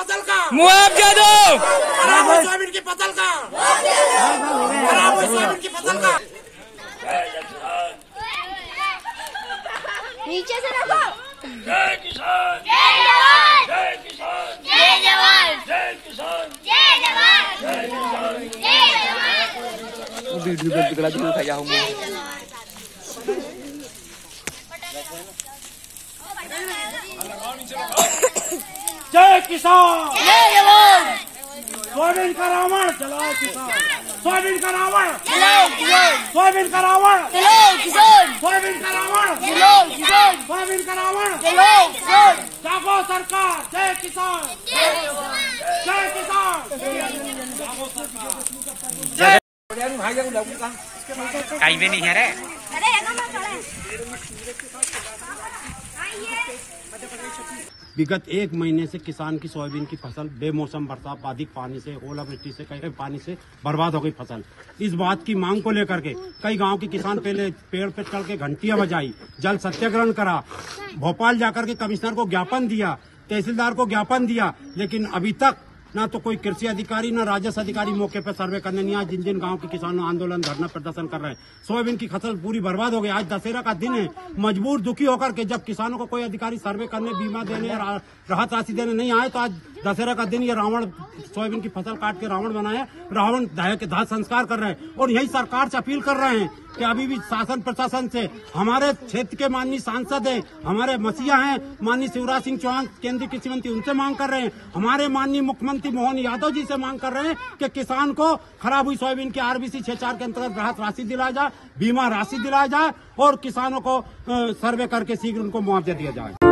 फसल का मुआवजा दो, खराब हुई सोयाबीन की फसल का, खराब हुई सोयाबीन की फसल का। नीचे से रखो। जय किसान, जय जवान, जय किसान, जय जवान, जय किसान, जय जवान, जय किसान। जय जवान। वीडियो में दिखला दिखला खाया हूँ मैं। जय किसान, जय जवान, सोयाबीन का रावण चलाओ किसान, सोयाबीन का रावण, चलो किसान, सोयाबीन का रावण, चलो किसान, सोयाबीन का रावण, चलो किसान, सोयाबीन का रावण। चलो किसान, जागो सरकार, जय किसान, जय किसान। कहीं भी नहीं है रे। अरे विगत एक महीने से किसान की सोयाबीन की फसल बेमौसम बरसात, अधिक पानी से, ओलावृष्टि से, कई पानी से बर्बाद हो गई फसल। इस बात की मांग को लेकर के कई गांव के किसान पहले पेड़ पे चढ़ के घंटियां बजाई, जल सत्याग्रहण करा, भोपाल जाकर के कमिश्नर को ज्ञापन दिया, तहसीलदार को ज्ञापन दिया, लेकिन अभी तक ना तो कोई कृषि अधिकारी ना राजस्व अधिकारी मौके पर सर्वे करने नहीं आए। जिन जिन गांव के किसान आंदोलन धरना प्रदर्शन कर रहे हैं, सोयाबीन की फसल पूरी बर्बाद हो गई। आज दशहरा का दिन है, मजबूर दुखी होकर के जब किसानों को कोई अधिकारी सर्वे करने, बीमा देने, राहत राशि देने नहीं आए, तो आज दशहरा का दिन ये रावण सोयाबीन की फसल काट के रावण बनाया, रावण के दाह संस्कार कर रहे हैं। और यही सरकार से अपील कर रहे हैं कि अभी भी शासन प्रशासन से, हमारे क्षेत्र के माननीय सांसद हैं, हमारे मसीहा हैं माननीय शिवराज सिंह चौहान केंद्रीय कृषि मंत्री, उनसे मांग कर रहे हैं, हमारे माननीय मुख्यमंत्री मोहन यादव जी से मांग कर रहे हैं कि किसान को खराब हुई सोयाबीन की RBC 64 के अंतर्गत राहत राशि दिलाया जाए, बीमा राशि दिलाया जाए और किसानों को सर्वे करके शीघ्र उनको मुआवजा दिया जाए।